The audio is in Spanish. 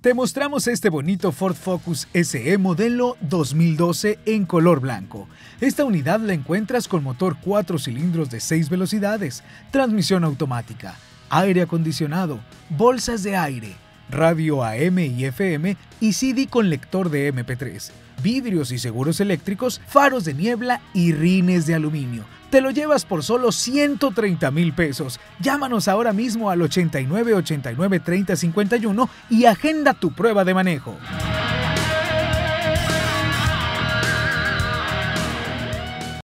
Te mostramos este bonito Ford Focus SE modelo 2012 en color blanco. Esta unidad la encuentras con motor 4 cilindros de 6 velocidades, transmisión automática, aire acondicionado, bolsas de aire, radio AM y FM y CD con lector de MP3, vidrios y seguros eléctricos, faros de niebla y rines de aluminio. Te lo llevas por solo 130,000 pesos. Llámanos ahora mismo al 89 89 30 51 y agenda tu prueba de manejo.